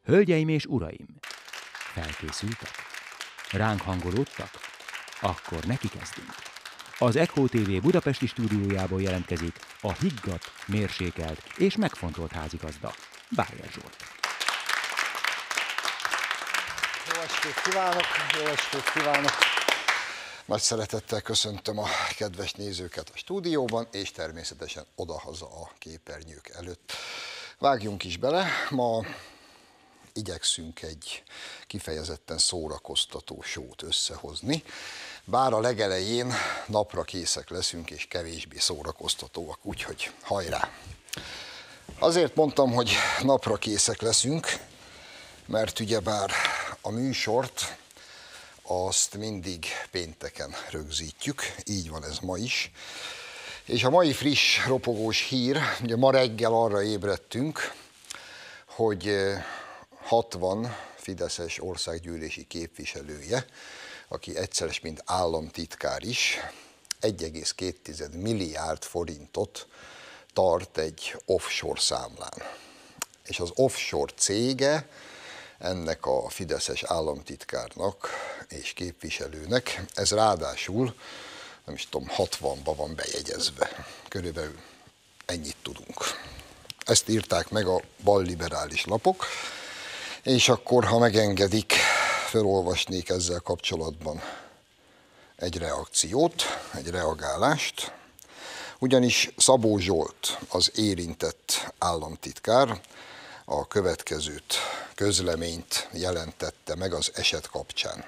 Hölgyeim és uraim, felkészültek? Ránk hangolódtak? Akkor neki kezdünk. Az Echo TV budapesti stúdiójából jelentkezik a higgadt, mérsékelt és megfontolt házigazda, Bájer Zsolt. Jó estét kívánok! Jó estét kívánok! Nagy szeretettel köszöntöm a kedves nézőket a stúdióban, és természetesen odahaza a képernyők előtt. Vágjunk is bele, ma igyekszünk egy kifejezetten szórakoztató sót összehozni, bár a legelején napra készek leszünk és kevésbé szórakoztatóak, úgyhogy hajrá! Azért mondtam, hogy napra készek leszünk, mert ugyebár a műsort azt mindig pénteken rögzítjük, így van ez ma is. És a mai friss, ropogós hír, ugye ma reggel arra ébredtünk, hogy 60 fideszes országgyűlési képviselője, aki egyszeres mint államtitkár is, 1,2 milliárd forintot tart egy offshore számlán. És az offshore cége ennek a fideszes államtitkárnak és képviselőnek, ez ráadásul, nem is tudom, 60-ba van bejegyezve. Körülbelül ennyit tudunk. Ezt írták meg a balliberális lapok, és akkor, ha megengedik, felolvasnék ezzel kapcsolatban egy reakciót, egy reagálást, ugyanis Szabó Zsolt, az érintett államtitkár, a következőt, közleményt jelentette meg az eset kapcsán.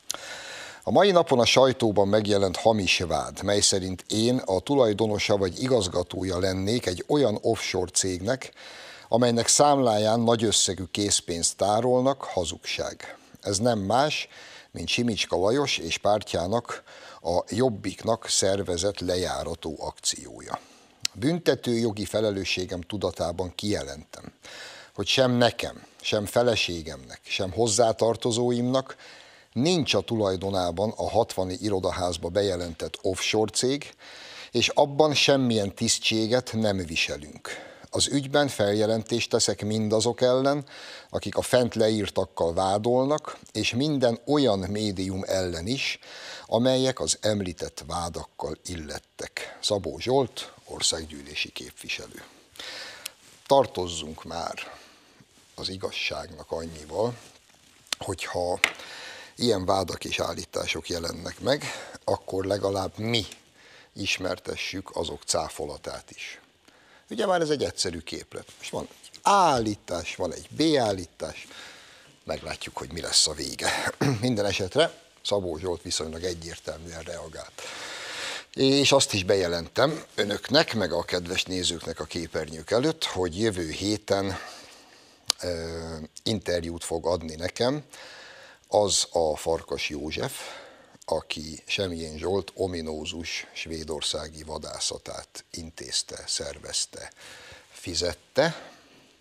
A mai napon a sajtóban megjelent hamis vád, mely szerint én a tulajdonosa vagy igazgatója lennék egy olyan offshore cégnek, amelynek számláján nagy összegű készpénzt tárolnak, hazugság. Ez nem más, mint Simicska Lajos és pártjának, a Jobbiknak szervezett lejárató akciója. Büntető jogi felelősségem tudatában kijelentem, hogy sem nekem, sem feleségemnek, sem hozzátartozóimnak nincs a tulajdonában a 60 irodaházba bejelentett offshore cég, és abban semmilyen tisztséget nem viselünk. Az ügyben feljelentést teszek mindazok ellen, akik a fent leírtakkal vádolnak, és minden olyan médium ellen is, amelyek az említett vádakkal illettek. Szabó Zsolt, országgyűlési képviselő. Tartozzunk már az igazságnak annyival, hogyha ilyen vádak és állítások jelennek meg, akkor legalább mi ismertessük azok cáfolatát is. Ugye már ez egy egyszerű képlet. Most van egy állítás, van egy B-állítás, meglátjuk, hogy mi lesz a vége. Minden esetre Szabó Zsolt viszonylag egyértelműen reagált. És azt is bejelentem önöknek, meg a kedves nézőknek a képernyők előtt, hogy jövő héten interjút fog adni nekem az a Farkas József, aki Semjén Zsolt ominózus svédországi vadászatát intézte, szervezte, fizette,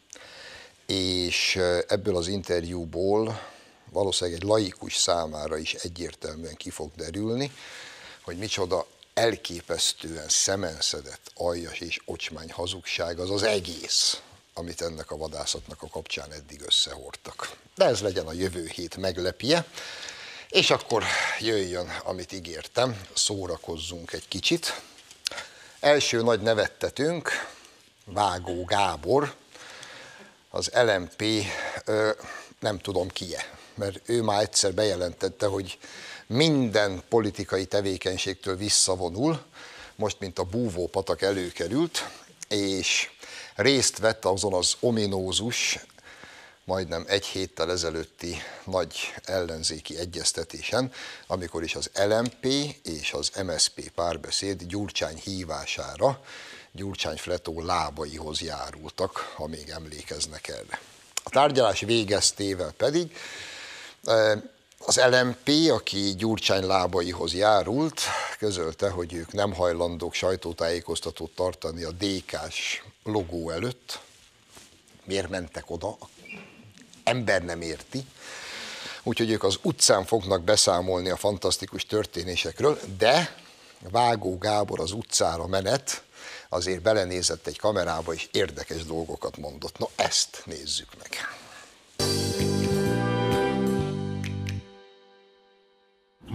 és ebből az interjúból valószínűleg egy laikus számára is egyértelműen ki fog derülni, hogy micsoda elképesztően szemenszedett, aljas és ocsmány hazugság az az egész, amit ennek a vadászatnak a kapcsán eddig összehordtak. De ez legyen a jövő hét meglepje, és akkor jöjjön, amit ígértem, szórakozzunk egy kicsit. Első nagy nevettetőnk, Vágó Gábor, az LMP, nem tudom ki-e, mert ő már egyszer bejelentette, hogy minden politikai tevékenységtől visszavonul, most mint a búvópatak előkerült, és részt vett azon az ominózus, majdnem egy héttel ezelőtti nagy ellenzéki egyeztetésen, amikor is az LMP és az MSZP párbeszéd Gyurcsány hívására Gyurcsány Fletó lábaihoz járultak, ha még emlékeznek erre. A tárgyalás végeztével pedig az LMP, aki Gyurcsány lábaihoz járult, közölte, hogy ők nem hajlandók sajtótájékoztatót tartani a DK-s logó előtt. Miért mentek oda? Ember nem érti. Úgyhogy ők az utcán fognak beszámolni a fantasztikus történésekről, de Vágó Gábor az utcára menet azért belenézett egy kamerába, és érdekes dolgokat mondott. No, ezt nézzük meg.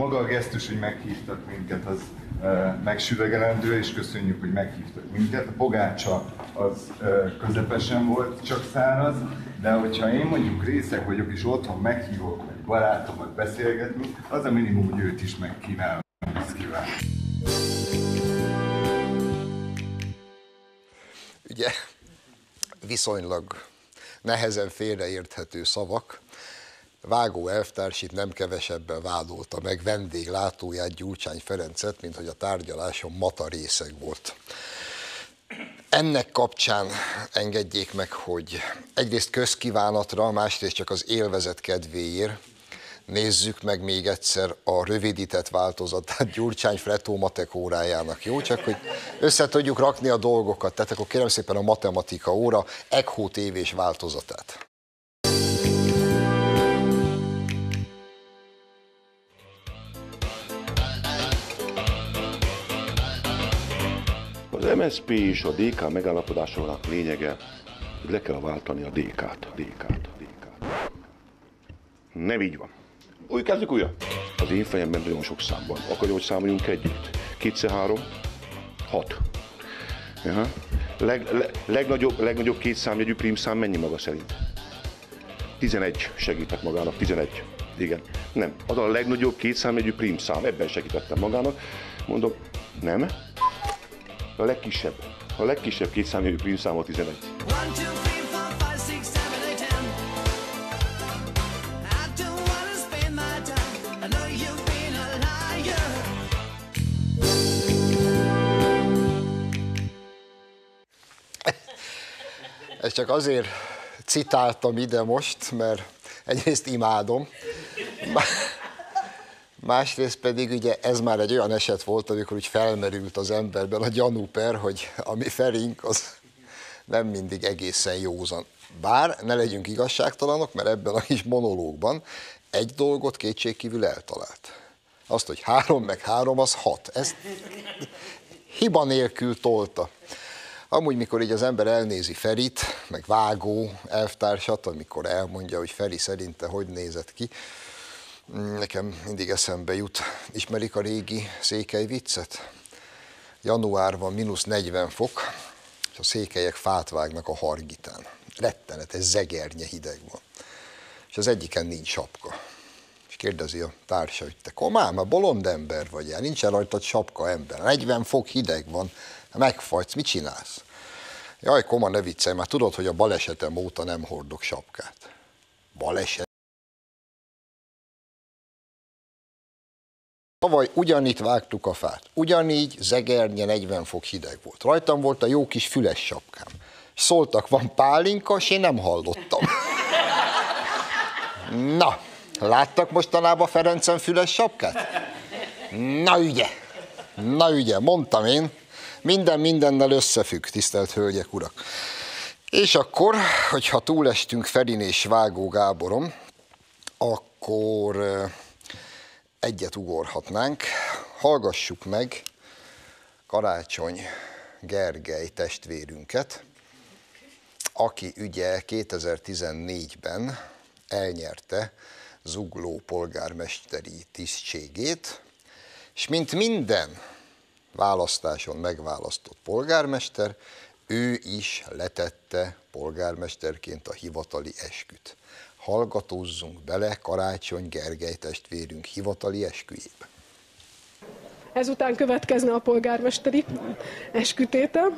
maga a gesztus, hogy meghívtak minket, az megsüvegelendő, és köszönjük, hogy meghívtak minket. A pogácsa az közepesen volt, csak száraz, de hogyha én mondjuk részeg vagyok, és otthon meghívok egy barátomat beszélgetni, az a minimum, hogy őt is megkínálom. Ugye viszonylag nehezen félreérthető szavak. Vágó elvtárs itt nem kevesebben vádolta meg vendéglátóját, Gyurcsány Ferencet, mint hogy a tárgyaláson mata részeg volt. Ennek kapcsán engedjék meg, hogy egyrészt közkívánatra, másrészt csak az élvezet kedvéért nézzük meg még egyszer a rövidített változatát Gyurcsány Fretó matek órájának, jó? Csak hogy össze tudjuk rakni a dolgokat, tehát akkor kérem szépen a matematika óra ECHO tévés változatát. Az MSZP és a DK megállapodásának lényege, hogy le kell váltani a DK-t. Nem így van. Úgy kezdjük újra. Az én fejemben nagyon sok szám van. Akarja, hogy számoljunk együtt? 2x3, 6. Aha. Legnagyobb két számjegyű prímszám mennyi maga szerint? 11 segítek magának, 11. Igen. Nem. Az a legnagyobb két számjegyű prímszám, ebben segítettem magának. Mondom, nem. A legkisebb két számjegyű prímszám a 11. Ezt csak azért citáltam ide most, mert egyrészt imádom, másrészt pedig ugye ez már egy olyan eset volt, amikor úgy felmerült az emberben a gyanúper, hogy a mi Ferink az nem mindig egészen józan. Bár ne legyünk igazságtalanok, mert ebben a kis monológban egy dolgot kétségkívül eltalált. Azt, hogy 3 meg 3 az 6. Ezt hiba nélkül tolta. Amúgy, mikor így az ember elnézi Ferit, meg Vágó elvtársat, amikor elmondja, hogy Feri szerinte hogy nézett ki, nekem mindig eszembe jut. Ismerik a régi székely viccet? Januárban -40 fok, és a székelyek fát vágnak a Hargitán. Rettenetes, zegernye hideg van. És az egyiken nincs sapka. És kérdezi a társa, hogy te komám, a bolond ember vagy, el, nincsen rajtad sapka ember. 40 fok hideg van, megfagysz, mit csinálsz? Jaj, koma, ne viccelj, már tudod, hogy a balesetem óta nem hordok sapkát. Baleset? Tavaly ugyanitt vágtuk a fát, ugyanígy zegernye 40 fok hideg volt. Rajtam volt a jó kis füles sapkám. Szóltak, van pálinka, és én nem hallottam. Na, láttak mostanában Ferencen füles sapkát? Na ügye, mondtam én. Minden mindennel összefügg, tisztelt hölgyek, urak. És akkor, hogyha túlestünk Ferin és Vágó Gáborom, akkor egyet ugorhatnánk. Hallgassuk meg Karácsony Gergely testvérünket, aki ugye 2014-ben elnyerte Zugló polgármesteri tisztségét, és mint minden választáson megválasztott polgármester, ő is letette polgármesterként a hivatali esküt. Hallgatózzunk bele Karácsony Gergely testvérünk hivatali esküjébe. Ezután következne a polgármesteri eskütétel.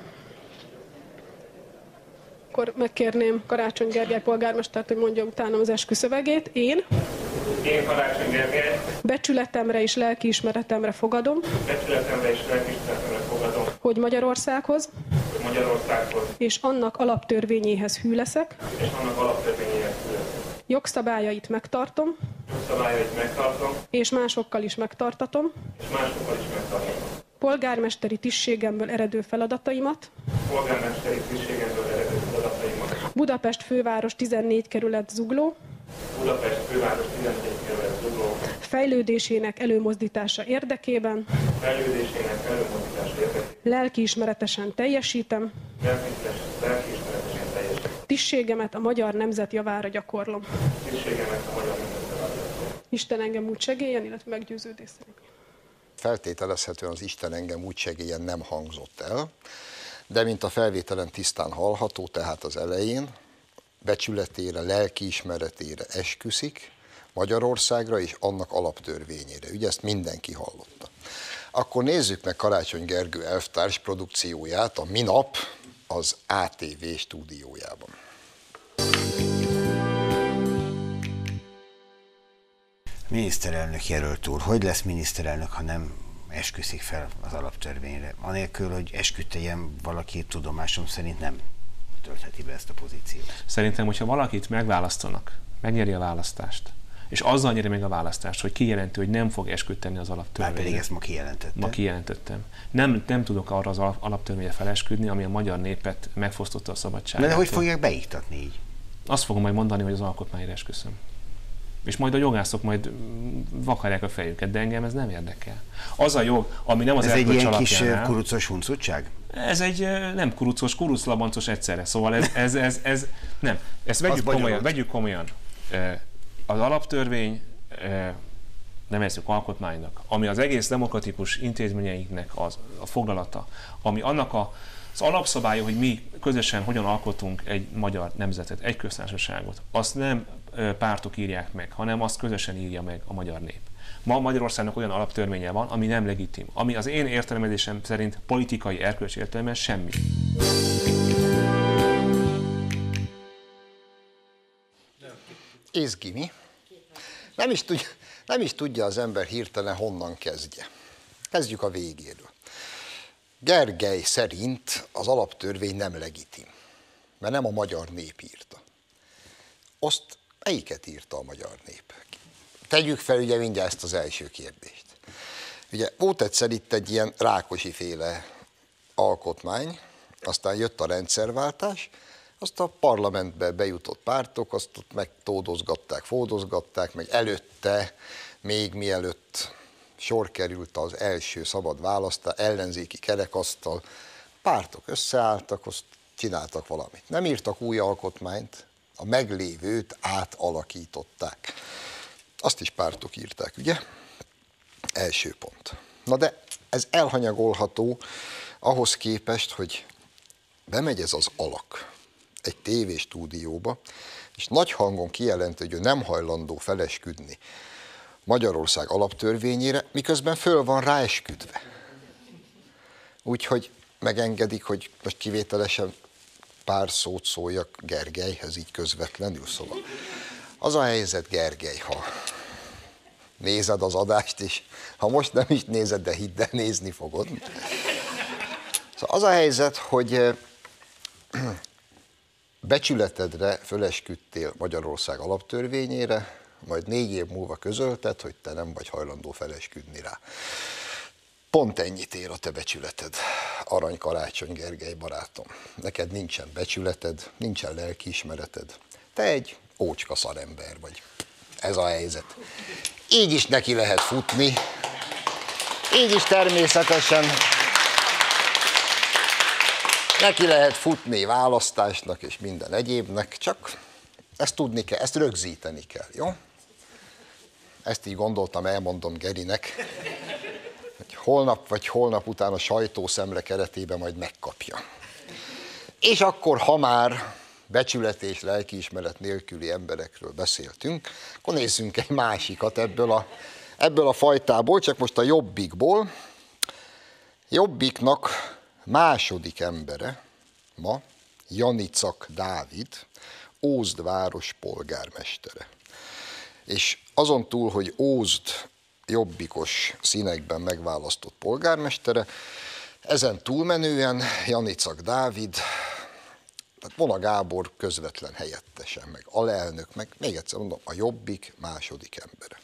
Akkor megkérném Karácsony Gergely polgármestert, hogy mondja utána az eskü szövegét. Én Karácsony Gergely, becsületemre és lelkiismeretemre fogadom, hogy Magyarországhoz és annak alaptörvényéhez hű leszek, jogszabályait megtartom, és másokkal is megtartatom, polgármesteri tisztségemből eredő feladataimat, Budapest főváros 14 kerület Zugló, fejlődésének előmozdítása érdekében, lelkiismeretesen teljesítem, tisztségemet a magyar nemzet javára gyakorlom. Isten engem úgy segélyen, illetve meggyőződés szerint. Feltételezhetően az Isten engem úgy segélyen nem hangzott el, de mint a felvételen tisztán hallható, tehát az elején becsületére, lelkiismeretére esküszik Magyarországra és annak alaptörvényére. Ugye ezt mindenki hallotta. Akkor nézzük meg Karácsony Gergő elvtárs produkcióját a minap az ATV stúdiójában. Miniszterelnök jelölt úr, hogy lesz miniszterelnök, ha nem esküszik fel az alaptörvényre? Anélkül, hogy esküdteljen valaki, tudomásom szerint nem töltheti be ezt a pozíciót. Szerintem, hogyha valakit megválasztanak, megnyeri a választást, és azzal nyeri meg a választást, hogy kijelenti, hogy nem fog esküdteni az alaptörvényre. Már pedig ezt ma kijelentette. Ma kijelentettem. Nem tudok arra az alaptörvényre felesküdni, ami a magyar népet megfosztotta a szabadságát. De hogy fogják beiktatni így? Azt fogom majd mondani, hogy az alkotmányra esküszöm. És majd a jogászok majd vakarják a fejüket, de engem ez nem érdekel. Az a jog, ami nem az erkölcs alapján. Ez egy ilyen kis kurucos huncutság? Ez egy nem kurucos, kuruclabancos egyszerre. Szóval ez nem. Ezt vegyük komolyan. Az alaptörvény, nevezzük alkotmánynak, ami az egész demokratikus intézményeinknek a foglalata, ami annak az alapszabálya, hogy mi közösen hogyan alkotunk egy magyar nemzetet, egy köztársaságot, azt nem pártok írják meg, hanem azt közösen írja meg a magyar nép. Ma Magyarországnak olyan alaptörvénye van, ami nem legitim, ami az én értelmezésem szerint politikai erkölcsi értelemben semmi. Izgi, mi? Nem is tudja az ember hirtelen honnan kezdje. Kezdjük a végéről. Gergely szerint az alaptörvény nem legitim, mert nem a magyar nép írta. Azt melyiket írta a magyar nép? Tegyük fel ugye mindjárt ezt az első kérdést. Ugye volt egyszer itt egy ilyen Rákosi-féle alkotmány, aztán jött a rendszerváltás, azt a parlamentbe bejutott pártok, azt ott megtódozgatták, fódozgatták, meg előtte, még mielőtt sor került az első szabad választás, ellenzéki kerekasztal, pártok összeálltak, azt csináltak valamit. Nem írtak új alkotmányt, a meglévőt átalakították. Azt is pártok írták, ugye? Első pont. Na de ez elhanyagolható ahhoz képest, hogy bemegy ez az alak egy tévéstúdióba, és nagy hangon kijelenti, hogy ő nem hajlandó felesküdni Magyarország alaptörvényére, miközben föl van ráesküdve. Úgyhogy megengedik, hogy most kivételesen pár szót szóljak Gergelyhez így közvetlenül, szóval. Az a helyzet, Gergely, ha nézed az adást is, ha most nem is nézed, de hidd el, nézni fogod. Szóval az a helyzet, hogy becsületedre fölesküdtél Magyarország alaptörvényére, majd 4 év múlva közölted, hogy te nem vagy hajlandó felesküdni rá. Pont ennyit ér a te becsületed, Arany Karácsony Gergely barátom. Neked nincsen becsületed, nincsen lelkiismereted. Te egy ócska szarember vagy. Ez a helyzet. Így is neki lehet futni, így is természetesen neki lehet futni választásnak és minden egyébnek, csak ezt tudni kell, ezt rögzíteni kell, jó? Ezt így gondoltam, elmondom Gerinek, hogy holnap vagy holnap után a sajtószemle keretében majd megkapja. És akkor, ha már becsület és lelkiismeret nélküli emberekről beszéltünk, akkor nézzünk egy másikat ebből a fajtából, csak most a Jobbikból. Jobbiknak második embere ma Janicak Dávid, Ózd város polgármestere. És azon túl, hogy Ózd jobbikos színekben megválasztott polgármestere, ezen túlmenően Janicak Dávid, Vona Gábor közvetlen helyettese, meg alelnök, meg még egyszer mondom, a Jobbik második embere.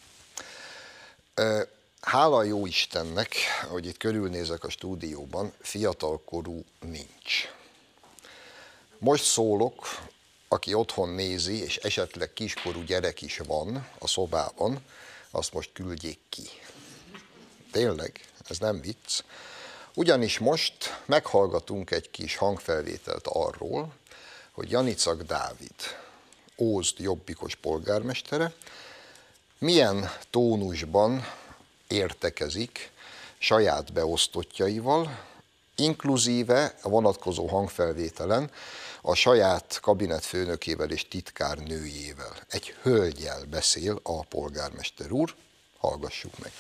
Hála jó Istennek, ahogy itt körülnézek a stúdióban, fiatalkorú nincs. Most szólok, aki otthon nézi, és esetleg kiskorú gyerek is van a szobában, azt most küldjék ki. Tényleg, ez nem vicc. Ugyanis most meghallgatunk egy kis hangfelvételt arról, hogy Janicak Dávid, Ózd jobbikos polgármestere, milyen tónusban értekezik saját beosztottjaival, inkluzíve a vonatkozó hangfelvételen a saját kabinetfőnökével és titkárnőjével. Egy hölggyel beszél a polgármester úr, hallgassuk meg.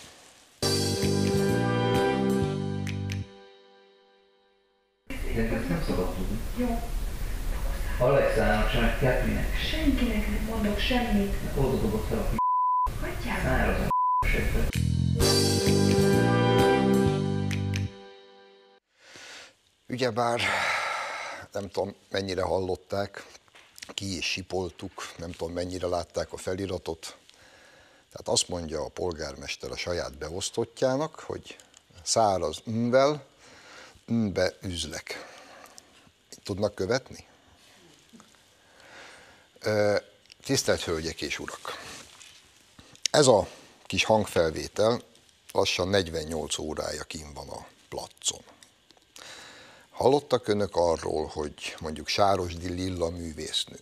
Ezt nem szabad tudni. Jó. Alexának sem, Ketrinek. Senkinek nem mondok semmit. Oda dobott fel a Hagyjál. száraz a sepet. Ugyebár nem tudom mennyire hallották, ki is sipoltuk, nem tudom mennyire látták a feliratot. Tehát azt mondja a polgármester a saját beosztottjának, hogy száraz ünvel, ünbe üzlek. Tudnak követni? Tisztelt Hölgyek és Urak! Ez a kis hangfelvétel lassan 48 órája kint van a placon. Hallottak önök arról, hogy mondjuk Sárosdi Lilla művésznő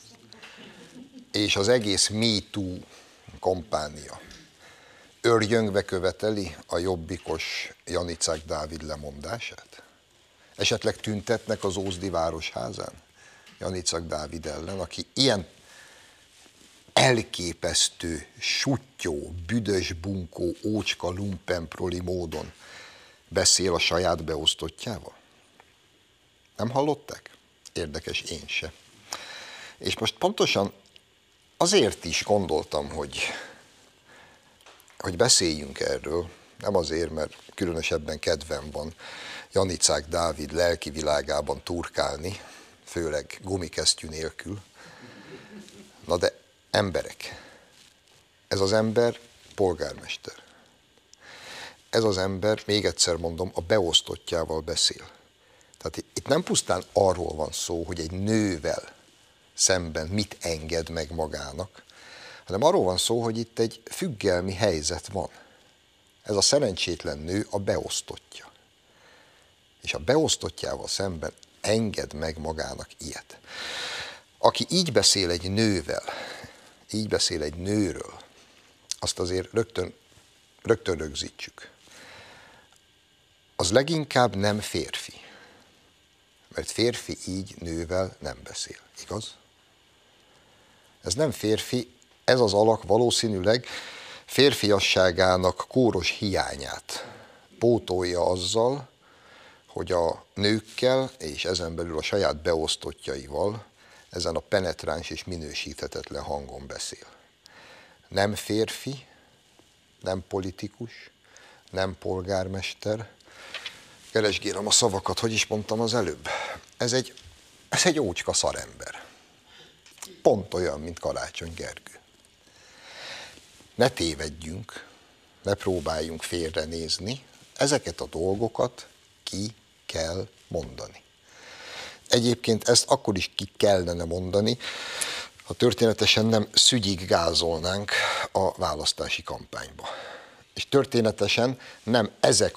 és az egész MeToo kampánia örjöngve követeli a jobbikos Janicák Dávid lemondását? Esetleg tüntetnek az Ózdi Városházán Janicák Dávid ellen, aki ilyen elképesztő, suttyó, büdös, bunkó, ócska, lumpenproli módon beszél a saját beosztottjával? Nem hallották? Érdekes, én se. És most pontosan azért is gondoltam, hogy beszéljünk erről, nem azért, mert különösebben kedvem van Janicák Dávid lelki világában turkálni, főleg gumikesztyű nélkül. Na de emberek, ez az ember polgármester. Ez az ember, még egyszer mondom, a beosztottjával beszél. Tehát itt nem pusztán arról van szó, hogy egy nővel szemben mit enged meg magának, hanem arról van szó, hogy itt egy függelmi helyzet van. Ez a szerencsétlen nő a beosztottja. És a beosztottjával szemben enged meg magának ilyet. Aki így beszél egy nővel, így beszél egy nőről, azt azért rögtön rögzítsük. Az leginkább nem férfi. Mert férfi így nővel nem beszél, igaz? Ez nem férfi, ez az alak valószínűleg férfiasságának kóros hiányát pótolja azzal, hogy a nőkkel és ezen belül a saját beosztottjaival ezen a penetráns és minősíthetetlen hangon beszél. Nem férfi, nem politikus, nem polgármester. Keresgélem a szavakat, hogy is mondtam az előbb. Ez egy ócska szarember. Pont olyan, mint Karácsony Gergő. Ne tévedjünk, ne próbáljunk félrenézni, ezeket a dolgokat ki kell mondani. Egyébként ezt akkor is ki kellene mondani, ha történetesen nem szügyig gázolnánk a választási kampányba. És történetesen nem ezek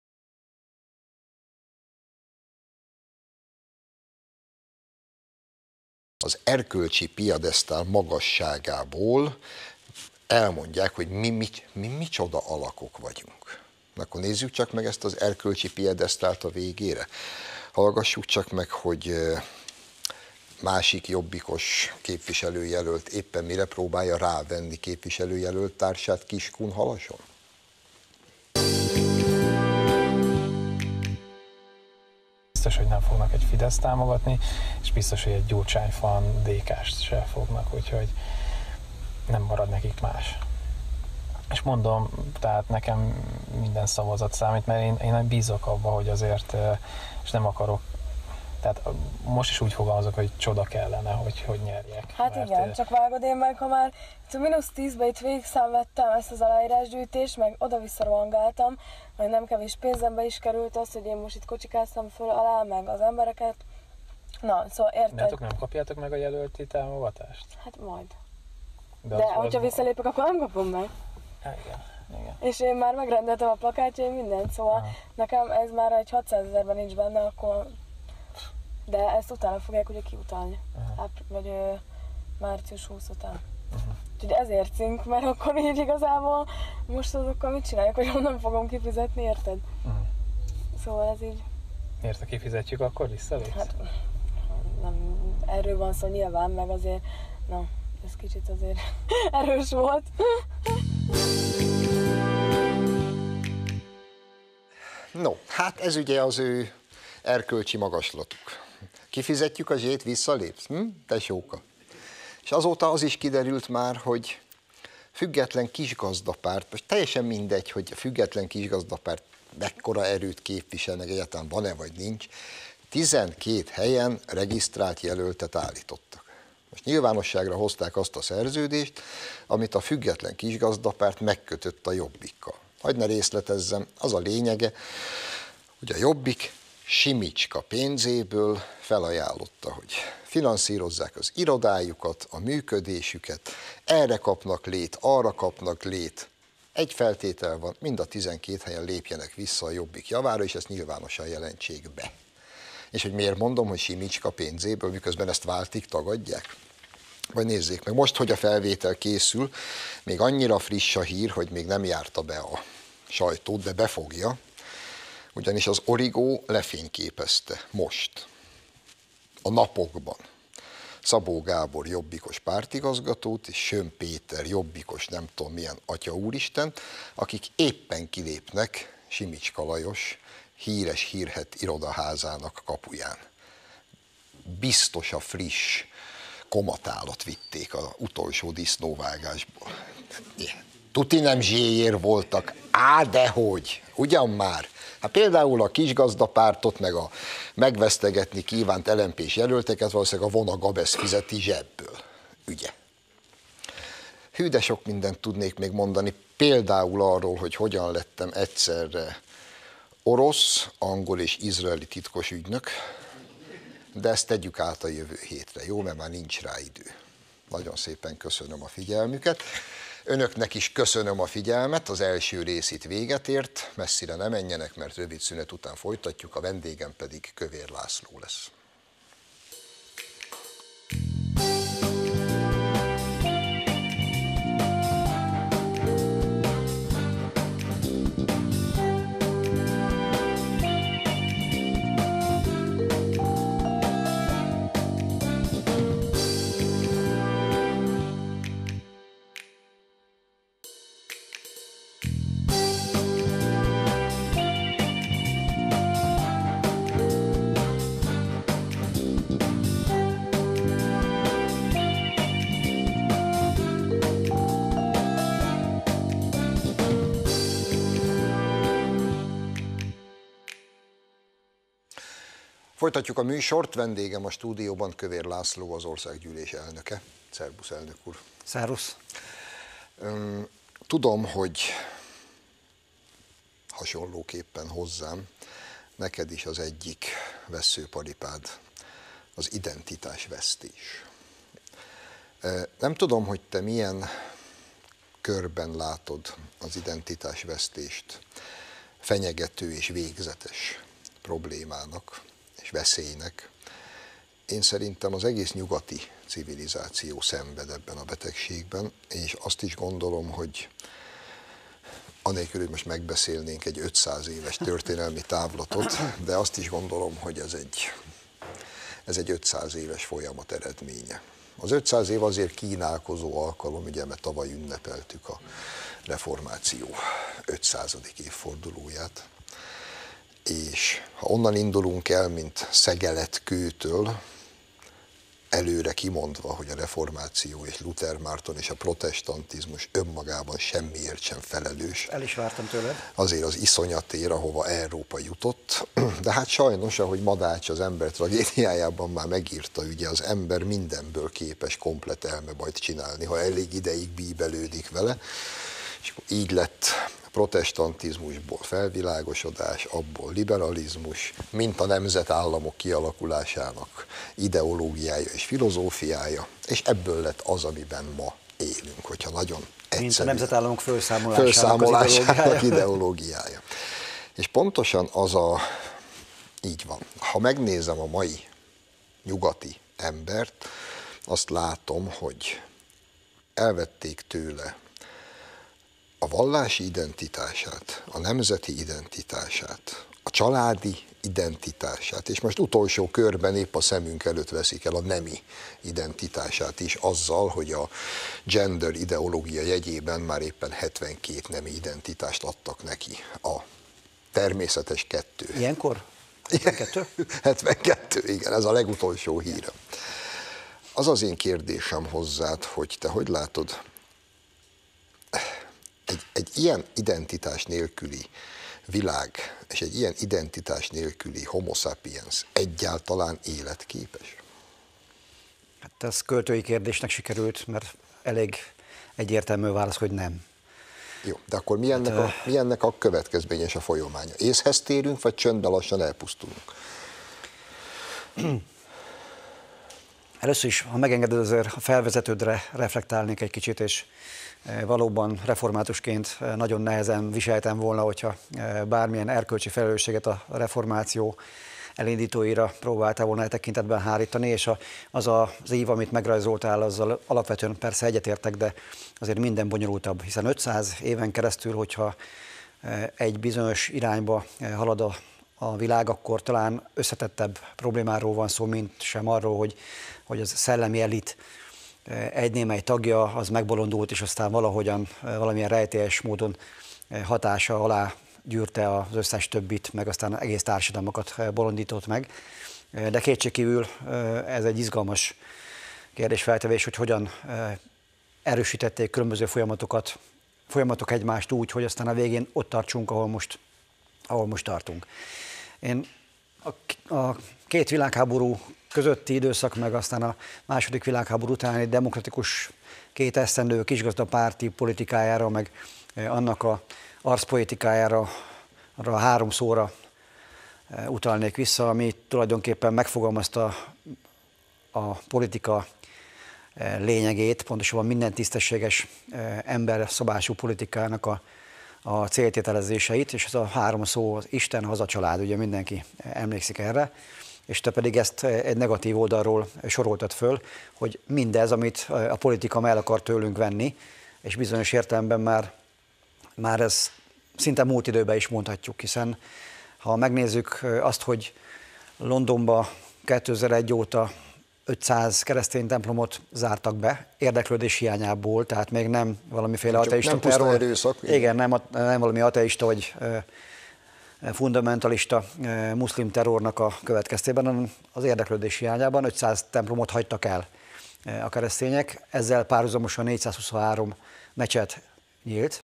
az erkölcsi piedesztál magasságából elmondják, hogy mi micsoda alakok vagyunk. Akkor nézzük csak meg ezt az erkölcsi piedesztált a végére. Hallgassuk csak meg, hogy másik jobbikos képviselőjelölt éppen mire próbálja rávenni képviselőjelölt társát Kiskun Halason. Biztos, hogy nem fognak egy Fidesz támogatni, és biztos, hogy egy Gyurcsány-fan DK-st se fognak, úgyhogy nem marad nekik más. És mondom, tehát nekem minden szavazat számít, mert én bízok abba, hogy azért, és nem akarok, tehát most is úgy fogalmazok, hogy csoda kellene, hogy nyerjek. Hát mert igen, csak vágod, én meg, ha már -10-be itt végigszámvettem ezt az aláírásgyűjtést, meg oda-vissza rohangáltam, meg nem kevés pénzembe is került az, hogy én most itt kocsikáztam föl alá, meg az embereket. Na, szóval érted? De nem kapjátok meg a jelölti támogatást? Hát majd. De hogyha visszalépek, akkor nem kapom meg. Hát igen. Igen. És én már megrendeltem a plakátjaim, mindent, szóval nekem ez már egy 600 000-ben nincs benne, akkor... De ezt utána fogják ugye kiutalni. Vagy március 20 után. Úgyhogy ezért cink, mert akkor így igazából most azokkal mit csinálják, hogy onnan fogom kifizetni, érted? Szóval ez így... Miért, ha kifizetjük, akkor visszalépsz? Hát nem, erről van szó nyilván, meg azért, na, ez kicsit azért erős volt. No, hát ez ugye az ő erkölcsi magaslatuk. Kifizetjük a zsét, visszalépsz? Tesóka. És azóta az is kiderült már, hogy független kisgazdapárt, most teljesen mindegy, hogy a független kisgazdapárt mekkora erőt képviselnek, egyáltalán van-e vagy nincs, 12 helyen regisztrált jelöltet állítottak. Most nyilvánosságra hozták azt a szerződést, amit a független kisgazdapárt megkötött a Jobbikkal. Hadd ne részletezzem, az a lényege, hogy a Jobbik Simicska pénzéből felajánlotta, hogy finanszírozzák az irodájukat, a működésüket, erre kapnak lét, arra kapnak lét. Egy feltétel van, mind a 12 helyen lépjenek vissza a Jobbik javára, és ezt nyilvánosan jelentsék be. És hogy miért mondom, hogy Simicska pénzéből, miközben ezt váltig tagadják? Vagy nézzék meg, most, hogy a felvétel készül, még annyira friss a hír, hogy még nem járta be a sajtót, de befogja, ugyanis az Origo lefényképezte most, a napokban, Szabó Gábor jobbikos pártigazgatót, és Sön Péter jobbikos nem tudom milyen atya úristen, akik éppen kilépnek Simicska Lajos híres hírhedt irodaházának kapuján. Biztos a friss komatálat vitték az utolsó disznóvágásból. Tuti nem zséjér voltak, dehogy, ugyan már. Hát például a kisgazdapártot, meg a megvesztegetni kívánt LMP-s jelölteket valószínűleg a Vona Gabesz fizeti zsebből, ugye. Hű, de sok mindent tudnék még mondani, például arról, hogy hogyan lettem egyszerre orosz, angol és izraeli titkos ügynök, de ezt tegyük át a jövő hétre, jó, mert már nincs rá idő. Nagyon szépen köszönöm a figyelmüket. Önöknek is köszönöm a figyelmet, az első rész itt véget ért, messzire ne menjenek, mert rövid szünet után folytatjuk, a vendégem pedig Kövér László lesz. Folytatjuk a műsort, vendégem a stúdióban Kövér László, az országgyűlés elnöke. Szerbusz, elnök úr. Szervusz. Tudom, hogy hasonlóképpen hozzám, neked is az egyik vesszőparipád az identitásvesztés. Nem tudom, hogy te milyen körben látod az identitásvesztést fenyegető és végzetes problémának és veszélynek. Én szerintem az egész nyugati civilizáció szenved ebben a betegségben, és azt is gondolom, hogy anélkül, hogy most megbeszélnénk egy 500 éves történelmi távlatot, de azt is gondolom, hogy ez egy 500 éves folyamat eredménye. Az 500 év azért kínálkozó alkalom, ugye, mert tavaly ünnepeltük a reformáció 500. évfordulóját. És ha onnan indulunk el, mint Szegeletkőtől, előre kimondva, hogy a reformáció és Luther Márton és a protestantizmus önmagában semmiért sem felelős. El is vártam tőled. Azért az iszonyatér, ahova Európa jutott, de hát sajnos, ahogy Madács az ember tragédiájában már megírta, ugye az ember mindenből képes komplett elmebajt csinálni, ha elég ideig bíbelődik vele, és így lett protestantizmusból felvilágosodás, abból liberalizmus, mint a nemzetállamok kialakulásának ideológiája és filozófiája, és ebből lett az, amiben ma élünk, hogyha nagyon egyszerű. Mint a nemzetállamok felszámolásának ideológiája. És pontosan így van. Ha megnézem a mai nyugati embert, azt látom, hogy elvették tőle a vallási identitását, a nemzeti identitását, a családi identitását, és most utolsó körben épp a szemünk előtt veszik el a nemi identitását is azzal, hogy a gender ideológia jegyében már éppen 72 nemi identitást adtak neki. A természetes 2. Ilyenkor? 72? 72, igen, ez a legutolsó hírem. Az az én kérdésem hozzád, hogy te hogy látod, egy ilyen identitás nélküli világ, és egy ilyen identitás nélküli homo sapiens egyáltalán életképes? Hát ez költői kérdésnek sikerült, mert elég egyértelmű válasz, hogy nem. Jó, de akkor mi ennek a következménye és a folyamánya? Észhez térünk, vagy csöndben lassan elpusztulunk? Először is, ha megengeded, azért a felvezetődre reflektálnék egy kicsit, és valóban reformátusként nagyon nehezen viseltem volna, hogyha bármilyen erkölcsi felelősséget a reformáció elindítóira próbáltál volna e tekintetben hárítani, és az év, amit megrajzoltál, azzal alapvetően persze egyetértek, de azért minden bonyolultabb, hiszen 500 éven keresztül, hogyha egy bizonyos irányba halad a világ, akkor talán összetettebb problémáról van szó, mint sem arról, hogy az szellemi elit egy némely tagja az megbolondult, és aztán valahogyan, valamilyen rejtélyes módon hatása alá gyűrte az összes többit, meg aztán egész társadalmakat bolondított meg. De kétségkívül ez egy izgalmas kérdésfeltevés, hogy hogyan erősítették különböző folyamatok egymást úgy, hogy aztán a végén ott tartsunk, ahol most tartunk. Én a két világháború közötti időszak, meg aztán a második világháború utáni demokratikus 2 esztendő kisgazdapárti politikájára, meg annak a arcpolitikájára, arra a 3 szóra utalnék vissza, ami tulajdonképpen megfogalmazta a politika lényegét, pontosabban minden tisztességes emberszabású politikának a céltételezéseit, és ez a 3 szó az Isten, haza, család, ugye mindenki emlékszik erre, és te pedig ezt egy negatív oldalról soroltad föl, hogy mindez, amit a politika el akar tőlünk venni, és bizonyos értelemben már ez szinte múlt időben is mondhatjuk, hiszen ha megnézzük azt, hogy Londonba 2001 óta 500 keresztény templomot zártak be, érdeklődés hiányából, tehát még nem valamiféle ateista terror. Igen, nem valami ateista vagy fundamentalista muszlim terrornak a következtében, hanem az érdeklődés hiányában 500 templomot hagytak el a keresztények, ezzel párhuzamosan 423 mecset nyílt.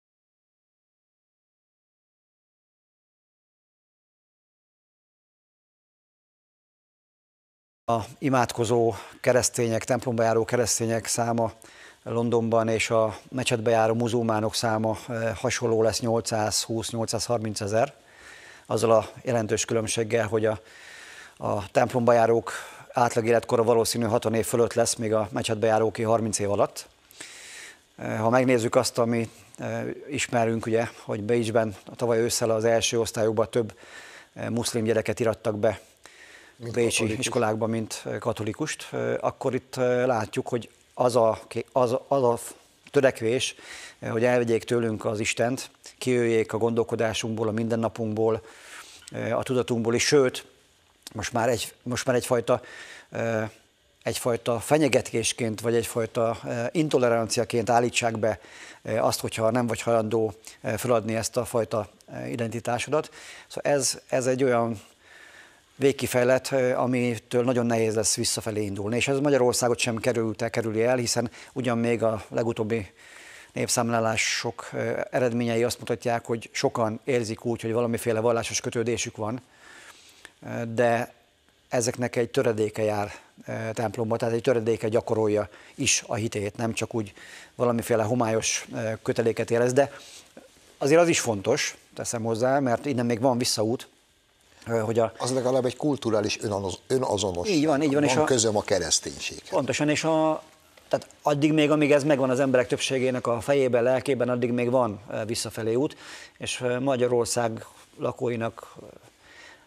A imádkozó keresztények, templomba járó keresztények száma Londonban és a mecsetbe járó muzulmánok száma hasonló lesz, 820-830 ezer, azzal a jelentős különbséggel, hogy a templomba járók átlag életkora valószínű 60 év fölött lesz, míg a mecsetbe járóké 30 év alatt. Ha megnézzük azt, amit ismerünk, ugye, hogy Bécsben tavaly ősszel az első osztályokban több muszlim gyereket irattak be bécsi iskolákban, mint katolikust, akkor itt látjuk, hogy az a törekvés, hogy elvegyék tőlünk az Istent, kijöjjék a gondolkodásunkból, a mindennapunkból, a tudatunkból is, sőt, most már egyfajta fenyegetésként, vagy egyfajta intoleranciaként állítsák be azt, hogyha nem vagy hajlandó feladni ezt a fajta identitásodat. Szóval ez egy olyan végkifejlet, amitől nagyon nehéz lesz visszafelé indulni. És ez Magyarországot sem kerüli el, hiszen ugyan még a legutóbbi népszámlálások eredményei azt mutatják, hogy sokan érzik úgy, hogy valamiféle vallásos kötődésük van, de ezeknek egy töredéke jár templomba, tehát egy töredéke gyakorolja is a hitét, nem csak úgy valamiféle homályos köteléket érez, de azért az is fontos, teszem hozzá, mert innen még van visszaút, hogy az legalább egy kulturális önazonos. Így van, van közöm a kereszténységhez. Pontosan, és tehát addig még, amíg ez megvan az emberek többségének a fejében, lelkében, addig még van visszafelé út, és Magyarország lakóinak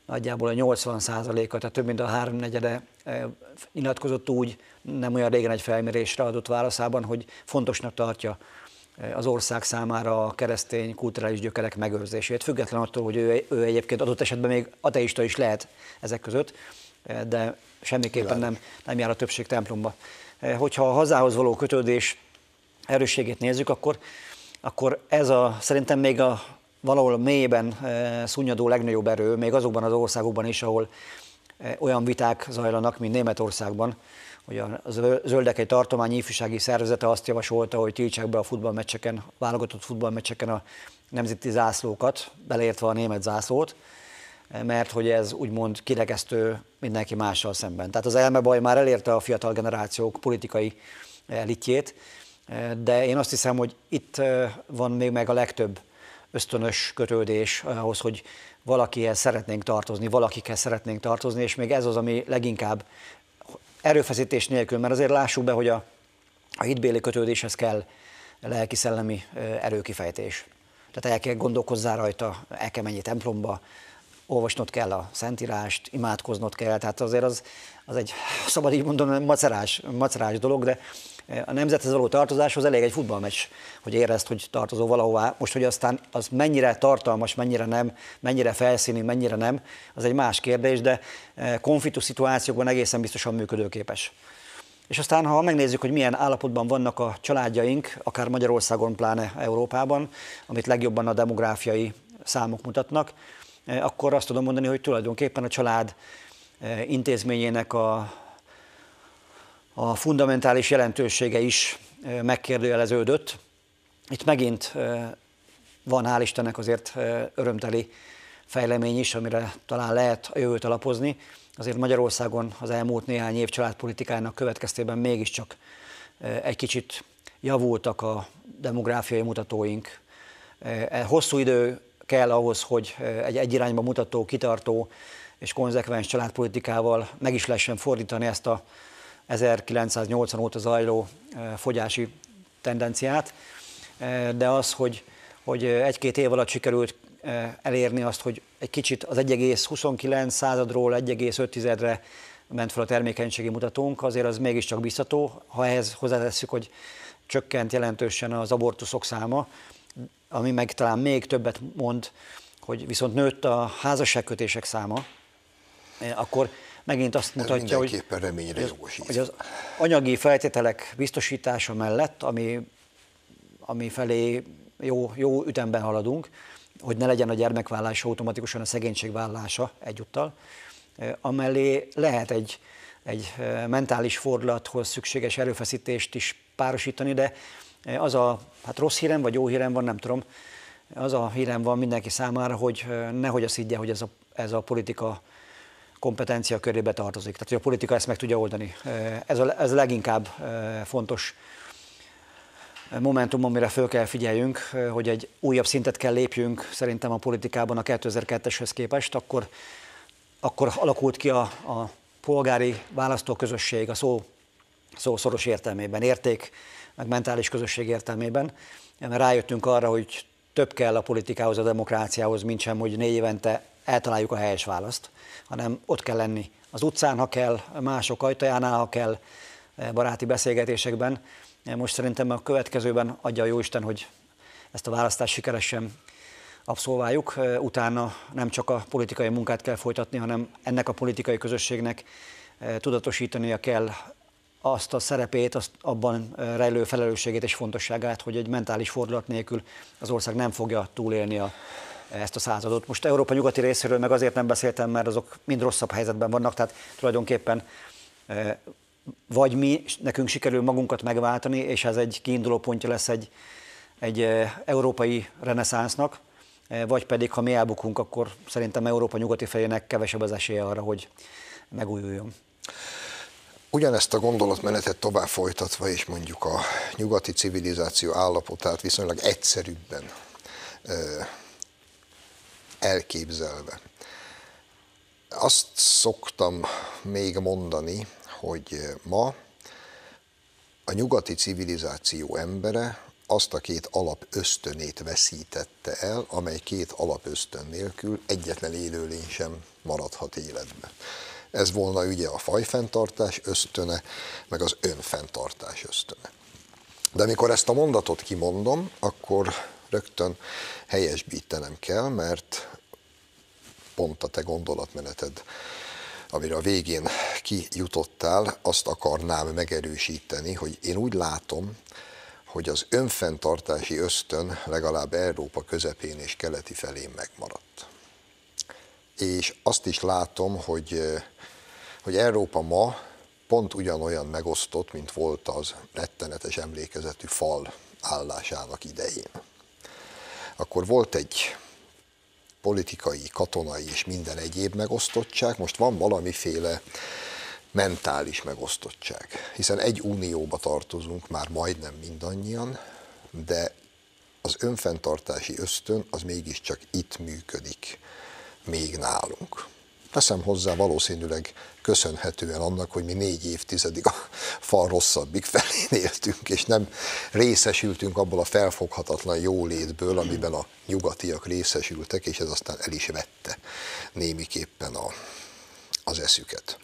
nagyjából a 80%-a, tehát több mint a 3/4 nyilatkozott úgy, nem olyan régen egy felmérésre adott válaszában, hogy fontosnak tartja az ország számára a keresztény kulturális gyökerek megőrzését, független attól, hogy ő egyébként adott esetben még ateista is lehet ezek között, de semmiképpen nem jár a többség templomba. Hogyha a hazához való kötődés erősségét nézzük, akkor ez szerintem még valahol mélyben szunnyadó legnagyobb erő, még azokban az országokban is, ahol olyan viták zajlanak, mint Németországban, hogy a Zöldek egy tartományi ifjúsági szervezete azt javasolta, hogy tiltsák be a futballmeccseken, válogatott futballmeccseken a nemzeti zászlókat, beleértve a német zászlót, mert hogy ez úgymond kirekesztő mindenki mással szemben. Tehát az elmebaj már elérte a fiatal generációk politikai elitjét, de én azt hiszem, hogy itt van még meg a legtöbb ösztönös kötődés ahhoz, hogy valakihez szeretnénk tartozni, valakikhez szeretnénk tartozni, és még ez az, ami leginkább erőfeszítés nélkül, mert azért lássuk be, hogy a hitbéli kötődéshez kell lelki-szellemi erőkifejtés. Tehát el kell gondolkozzál rajta, el kell menni templomba, olvasnod kell a Szentírást, imádkoznod kell, tehát azért az egy, szabad így mondom, macerás dolog, de a nemzethez való tartozáshoz elég egy futballmeccs, hogy érezd, hogy tartozol valahová. Most, hogy aztán az mennyire tartalmas, mennyire nem, mennyire felszíni, mennyire nem, az egy más kérdés, de konfliktus szituációkban egészen biztosan működőképes. És aztán, ha megnézzük, hogy milyen állapotban vannak a családjaink, akár Magyarországon, pláne Európában, amit legjobban a demográfiai számok mutatnak, akkor azt tudom mondani, hogy tulajdonképpen a család intézményének a fundamentális jelentősége is megkérdőjeleződött. Itt megint van, hál' Istennek, azért örömteli fejlemény is, amire talán lehet a jövőt alapozni. Azért Magyarországon az elmúlt néhány év családpolitikájának következtében mégiscsak egy kicsit javultak a demográfiai mutatóink. Hosszú idő kell ahhoz, hogy egy irányba mutató, kitartó és konzekvens családpolitikával meg is lehessen fordítani ezt a 1980 óta zajló fogyási tendenciát, de az, hogy egy-két év alatt sikerült elérni azt, hogy egy kicsit az 1,29 századról 1,5-re ment fel a termékenységi mutatónk, azért az mégiscsak biztató. Ha ehhez hozzátesszük, hogy csökkent jelentősen az abortuszok száma, ami meg talán még többet mond, hogy viszont nőtt a házasságkötések száma, akkor megint azt mutatja, hogy az anyagi feltételek biztosítása mellett, ami felé jó ütemben haladunk, hogy ne legyen a gyermekvállás automatikusan a szegénység vállalása egyúttal, amellé lehet egy mentális fordulathoz szükséges erőfeszítést is párosítani, de az hát rossz hírem, vagy jó hírem van, nem tudom, az a hírem van mindenki számára, hogy nehogy azt higgye, hogy ez a politika kompetencia körébe tartozik. Tehát, hogy a politika ezt meg tudja oldani. Ez a leginkább fontos momentum, amire föl kell figyeljünk, hogy egy újabb szintet kell lépjünk szerintem a politikában a 2002-eshez képest, akkor alakult ki a polgári választóközösség a szó szoros értelmében, érték, meg mentális közösség értelmében, mert rájöttünk arra, hogy több kell a politikához, a demokráciához, mintsem, hogy 4 évente eltaláljuk a helyes választ, hanem ott kell lenni az utcán, ha kell, mások ajtajánál, ha kell, baráti beszélgetésekben. Most szerintem a következőben adja a Jóisten, hogy ezt a választást sikeresen abszolváljuk. Utána nem csak a politikai munkát kell folytatni, hanem ennek a politikai közösségnek tudatosítania kell azt a szerepét, azt abban rejlő felelősségét és fontosságát, hogy egy mentális fordulat nélkül az ország nem fogja túlélni ezt a századot. Most Európa nyugati részéről meg azért nem beszéltem, mert azok mind rosszabb helyzetben vannak, tehát tulajdonképpen vagy nekünk sikerül magunkat megváltani, és ez egy kiinduló pontja lesz egy európai reneszánsznak, vagy pedig, ha mi elbukunk, akkor szerintem Európa nyugati felének kevesebb az esélye arra, hogy megújuljon. Ugyanezt a gondolatmenetet tovább folytatva, és mondjuk a nyugati civilizáció állapotát viszonylag egyszerűbben elképzelve. Azt szoktam még mondani, hogy ma a nyugati civilizáció embere azt a két alapösztönét veszítette el, amely két alapösztön nélkül egyetlen élőlény sem maradhat életben. Ez volna ugye a fajfenntartás ösztöne, meg az önfenntartás ösztöne. De amikor ezt a mondatot kimondom, akkor rögtön helyesbítenem kell, mert pont a te gondolatmeneted, amire a végén kijutottál, azt akarnám megerősíteni, hogy én úgy látom, hogy az önfenntartási ösztön legalább Európa közepén és keleti felén megmaradt. És azt is látom, hogy Európa ma pont ugyanolyan megosztott, mint volt az rettenetes emlékezetű fal állásának idején. Akkor volt egy politikai, katonai és minden egyéb megosztottság, most van valamiféle mentális megosztottság, hiszen egy unióba tartozunk már majdnem mindannyian, de az önfenntartási ösztön az mégiscsak itt működik, még nálunk. Teszem hozzá valószínűleg köszönhetően annak, hogy mi 4 évtizedig a fal rosszabbik felén éltünk, és nem részesültünk abból a felfoghatatlan jólétből, amiben a nyugatiak részesültek, és ez aztán el is vette némiképpen az eszüket.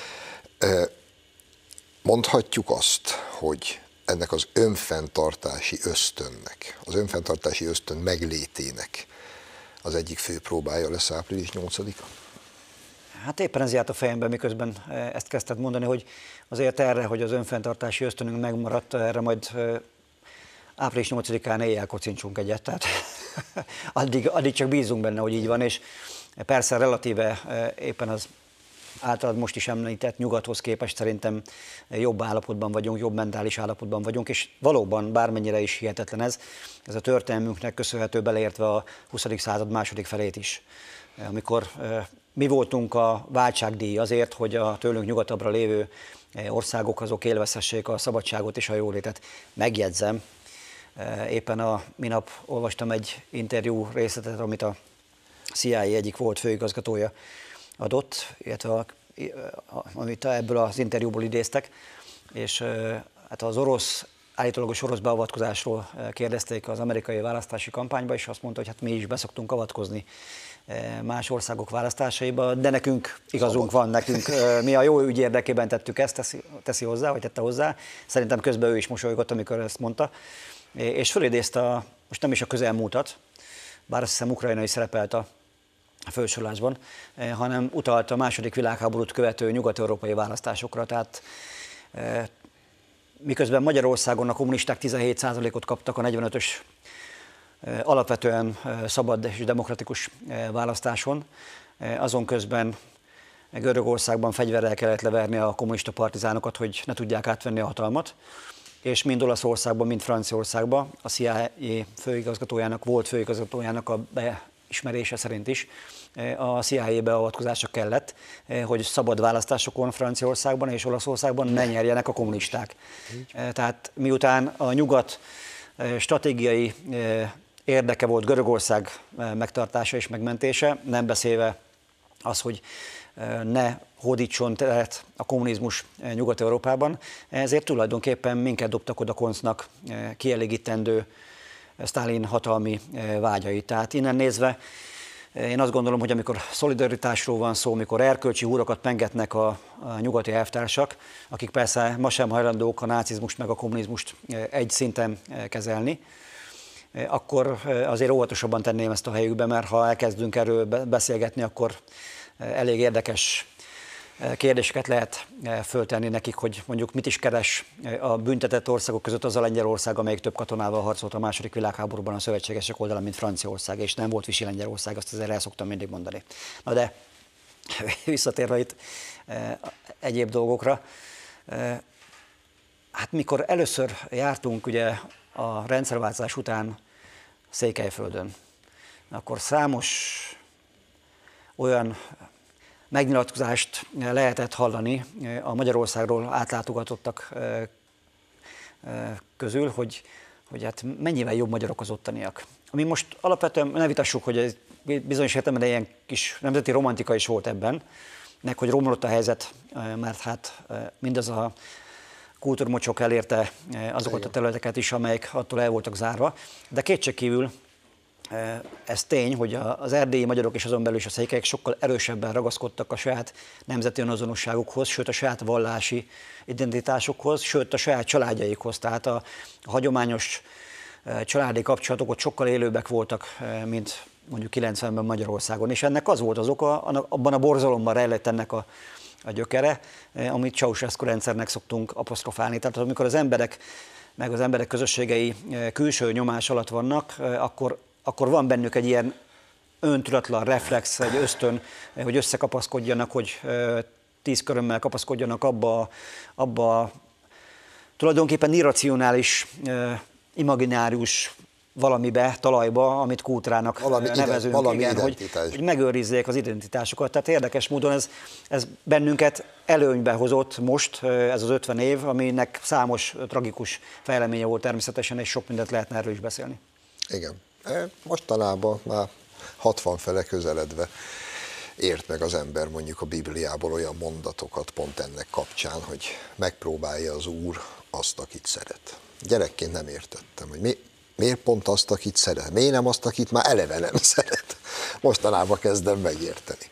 Mondhatjuk azt, hogy ennek az önfenntartási ösztönnek, az önfenntartási ösztön meglétének az egyik fő próbája lesz április 8-a? Hát éppen ez járt a fejemben, miközben ezt kezdted mondani, hogy azért erre, hogy az önfenntartási ösztönünk megmaradt, erre majd április 8-án éjjel kocincsunk egyet, tehát addig csak bízunk benne, hogy így van, és persze relatíve éppen az általad most is említett nyugathoz képest szerintem jobb állapotban vagyunk, jobb mentális állapotban vagyunk, és valóban bármennyire is hihetetlen ez a történelmünknek köszönhető, beleértve a 20. század második felét is, amikor mi voltunk a váltságdíj azért, hogy a tőlünk nyugatabbra lévő országok azok élvezhessék a szabadságot és a jólétet. Megjegyzem, éppen a minap olvastam egy interjú részletet, amit a CIA egyik volt főigazgatója adott, illetve amit ebből az interjúból idéztek, és hát az állítólagos orosz beavatkozásról kérdezték az amerikai választási kampányba, és azt mondta, hogy hát mi is beszoktunk avatkozni más országok választásaiba, de nekünk igazunk van, nekünk mi a jó ügy érdekében tettük ezt, teszi hozzá, vagy tette hozzá. Szerintem közben ő is mosolygott, amikor ezt mondta, és fölidézte most nem is a közelmúltat, bár azt hiszem Ukrajna is szerepelt a fölsorolásban, hanem utalt a második világháborút követő nyugat-európai választásokra, tehát miközben Magyarországon a kommunisták 17%-ot kaptak a 45-ös alapvetően szabad és demokratikus választáson, azon közben Görögországban fegyverrel kellett leverni a kommunista partizánokat, hogy ne tudják átvenni a hatalmat, és mind Olaszországban, mind Franciaországban a CIA főigazgatójának, volt főigazgatójának a beismerése szerint is a CIA beavatkozása kellett, hogy szabad választásokon Franciaországban és Olaszországban ne nyerjenek a kommunisták. Tehát miután a nyugat stratégiai érdeke volt Görögország megtartása és megmentése, nem beszélve az, hogy ne hódítson teret a kommunizmus Nyugat-Európában, ezért tulajdonképpen minket dobtak oda koncnak kielégítendő Sztálin hatalmi vágyait. Tehát innen nézve én azt gondolom, hogy amikor szolidaritásról van szó, amikor erkölcsi húrokat pengetnek a nyugati elvtársak, akik persze ma sem hajlandók a nácizmust meg a kommunizmust egy szinten kezelni, akkor azért óvatosabban tenném ezt a helyükbe, mert ha elkezdünk erről beszélgetni, akkor elég érdekes kérdéseket lehet föltenni nekik, hogy mondjuk mit is keres a büntetett országok között az a Lengyelország, amelyik több katonával harcolt a második világháborúban a szövetségesek oldalán, mint Franciaország, és nem volt Vichy Lengyelország, azt azért el szoktam mindig mondani. Na de visszatérve itt egyéb dolgokra, hát mikor először jártunk ugye a rendszerváltozás után Székelyföldön, akkor számos olyan megnyilatkozást lehetett hallani a Magyarországról átlátogatottak közül, hogy hát mennyivel jobb magyarok az ottaniak. Ami most alapvetően ne vitassuk, hogy ez bizonyos értelemben ilyen kis nemzeti romantika is volt ebben, meg hogy romlott a helyzet, mert hát mindaz a kultúrmocsok elérte azokat a területeket is, amelyek attól el voltak zárva, de kétségkívül ez tény, hogy az erdélyi magyarok és azon belül is a székelyek sokkal erősebben ragaszkodtak a saját nemzeti önazonosságukhoz, sőt a saját vallási identitásukhoz, sőt a saját családjaikhoz. Tehát a hagyományos családi kapcsolatok ott sokkal élőbbek voltak, mint mondjuk 90-ben Magyarországon. És ennek az volt az oka, abban a borzalomban rejlett ennek a gyökere, amit Ceausescu rendszernek szoktunk apostrofálni. Tehát amikor az emberek, meg az emberek közösségei külső nyomás alatt vannak, akkor van bennük egy ilyen öntudatlan reflex, egy ösztön, hogy összekapaszkodjanak, hogy 10 körömmel kapaszkodjanak abba tulajdonképpen irracionális, imaginárius valamibe, talajba, amit kultúrának nevezünk, hogy megőrizzék az identitásukat. Tehát érdekes módon ez bennünket előnybe hozott most, ez az 50 év, aminek számos tragikus fejleménye volt természetesen, és sok mindent lehetne erről is beszélni. Igen. Mostanában már 60 fele közeledve ért meg az ember mondjuk a Bibliából olyan mondatokat pont ennek kapcsán, hogy megpróbálja az Úr azt, akit szeret. Gyerekként nem értettem, hogy miért pont azt, akit szeret? Miért nem azt, akit már eleve nem szeret? Mostanában kezdem megérteni.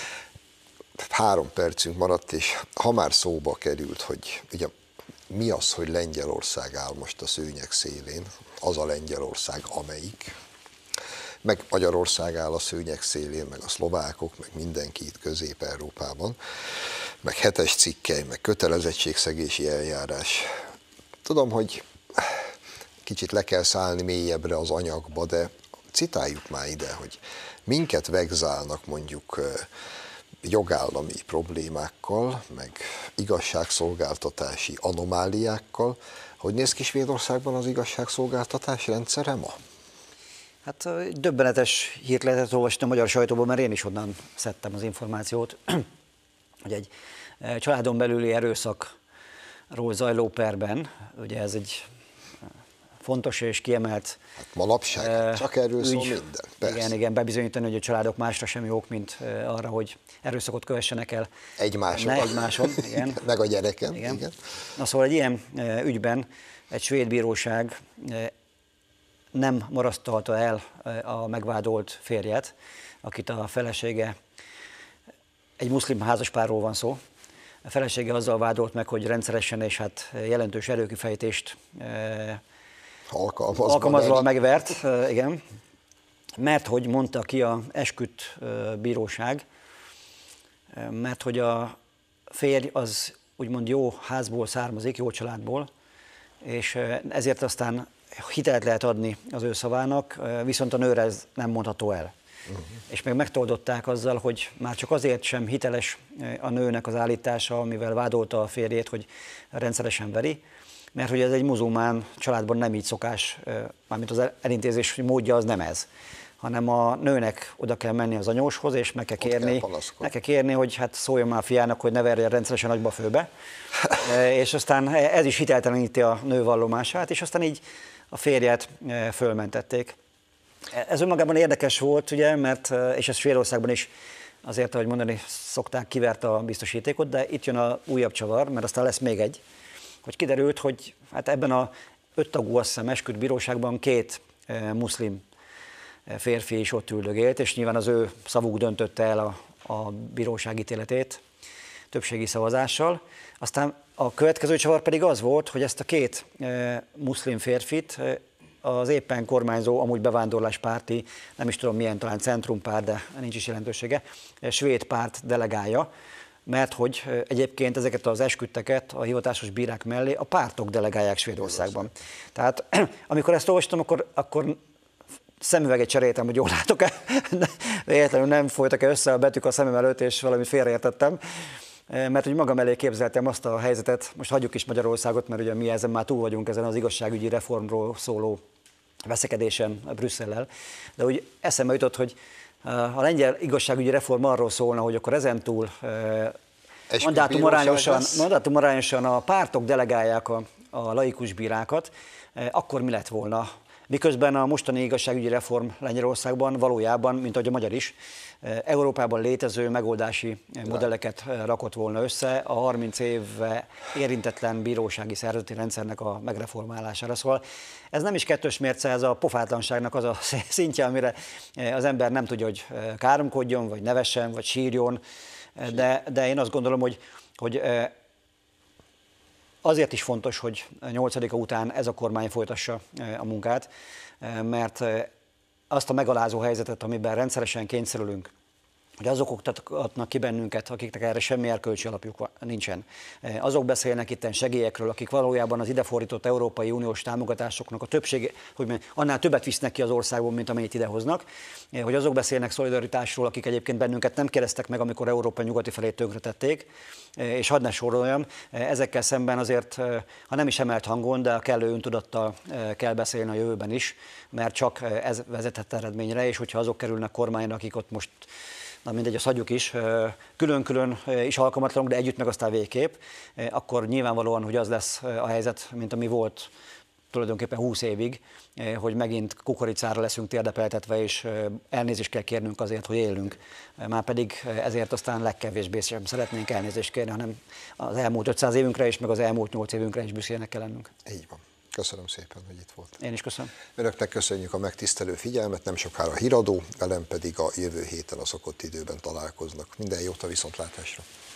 3 percünk maradt, és ha már szóba került, hogy ugye mi az, hogy Lengyelország áll most a szőnyeg szélén, az a Lengyelország, amelyik, meg Magyarország áll a szőnyeg szélén, meg a szlovákok, meg mindenki itt Közép-Európában, meg 7-es cikkely, meg kötelezettségszegési eljárás. Tudom, hogy kicsit le kell szállni mélyebbre az anyagba, de citáljuk már ide, hogy minket vegzálnak mondjuk jogállami problémákkal, meg igazságszolgáltatási anomáliákkal. Hogy néz ki Svédországban az igazságszolgáltatás rendszere ma? Hát döbbenetes hírt lehetett olvasni a magyar sajtóban, mert én is onnan szedtem az információt, hogy egy családon belüli erőszakról zajló perben, ugye ez egy fontos és kiemelt hát manapság csak erről szól minden. Persze. Igen, bebizonyítani, hogy a családok másra sem jók, mint arra, hogy erőszakot kövessenek el egymáson. Igen. Meg a gyereken. Igen. Na szóval egy ilyen ügyben egy svéd bíróság nem marasztalta el a megvádolt férjet, akit a felesége, egy muszlim házaspárról van szó, a felesége azzal vádolt meg, hogy rendszeresen és hát jelentős erőkifejtést alkalmazva megvert, igen, mert hogy mondta ki a esküdt bíróság, mert hogy a férj az úgymond jó házból származik, jó családból, és ezért aztán hitelt lehet adni az ő szavának, viszont a nőre ez nem mondható el. És még megtoldották azzal, hogy már csak azért sem hiteles a nőnek az állítása, mivel vádolta a férjét, hogy rendszeresen veri, mert hogy ez egy muzulmán családban nem így szokás, mármint az elintézés módja az nem ez, hanem a nőnek oda kell menni az anyóshoz, és meg kell kérni, hogy hát szóljon már a fiának, hogy ne verje rendszeresen agyba főbe, és aztán ez is hitelteleníti a nő vallomását, és aztán így a férjet fölmentették. Ez önmagában érdekes volt, ugye, mert, és ez Svédországban is azért, ahogy mondani szokták, kiverte a biztosítékot, de itt jön a újabb csavar, mert aztán lesz még egy, hogy kiderült, hogy hát ebben a 5 tagú, azt hiszem, esküdt bíróságban 2 muszlim férfi is ott üldögélt, és nyilván az ő szavuk döntötte el a bíróság ítéletét többségi szavazással. Aztán a következő csavar pedig az volt, hogy ezt a 2 muszlim férfit az éppen kormányzó, amúgy bevándorláspárti, nem is tudom milyen, talán centrumpárt, de nincs is jelentősége, svéd párt delegálja, mert hogy egyébként ezeket az esküdteket a hivatásos bírák mellé a pártok delegálják Svédországban. Tehát amikor ezt olvastam, akkor szemüveget cseréltem, hogy jól látok-e, véletlenül nem folytak-e össze a betűk a szemem előtt, és valamit félreértettem, mert hogy magam elé képzeltem azt a helyzetet, most hagyjuk is Magyarországot, mert ugye mi ezen már túl vagyunk, ezen az igazságügyi reformról szóló veszekedésen Brüsszellel, de úgy eszembe jutott, hogy a lengyel igazságügyi reform arról szólna, hogy akkor ezentúl mandátumarányosan a pártok delegálják a laikus bírákat, akkor mi lett volna? Miközben a mostani igazságügyi reform Lengyelországban valójában, mint ahogy a magyar is, Európában létező megoldási modelleket rakott volna össze a 30 éve érintetlen bírósági szervezeti rendszernek a megreformálására. Szóval ez nem is kettős mérce, ez a pofátlanságnak az a szintje, amire az ember nem tudja, hogy káromkodjon, vagy nevessen, vagy sírjon, de én azt gondolom, hogy azért is fontos, hogy 8-a után ez a kormány folytassa a munkát, mert azt a megalázó helyzetet, amiben rendszeresen kényszerülünk, hogy azok oktatnak ki bennünket, akiknek erre semmi erkölcsi alapjuk nincsen. Azok beszélnek itten segélyekről, akik valójában az idefordított Európai Uniós támogatásoknak a többsége, hogy annál többet visznek ki az országból, mint amennyit idehoznak. Hogy azok beszélnek szolidaritásról, akik egyébként bennünket nem kérdeztek meg, amikor Európa nyugati felét tönkretették. És hadd ne soroljam, ezekkel szemben azért, ha nem is emelt hangon, de a kellő öntudattal kell beszélni a jövőben is, mert csak ez vezethet eredményre, és hogyha azok kerülnek kormányra, akik ott most, na mindegy, azt hagyjuk is, külön-külön is alkalmatlanok, de együtt meg aztán végképp, akkor nyilvánvalóan, hogy az lesz a helyzet, mint ami volt tulajdonképpen 20 évig, hogy megint kukoricára leszünk térdepeltetve, és elnézést kell kérnünk azért, hogy élünk. Márpedig ezért aztán legkevésbé sem szeretnénk elnézést kérni, hanem az elmúlt 500 évünkre is, meg az elmúlt 8 évünkre is büszkének kell lennünk. Így van. Köszönöm szépen, hogy itt volt. Én is köszönöm. Önöknek köszönjük a megtisztelő figyelmet, nem sokára híradó, velem pedig a jövő héten a szokott időben találkoznak. Minden jót, a viszontlátásra!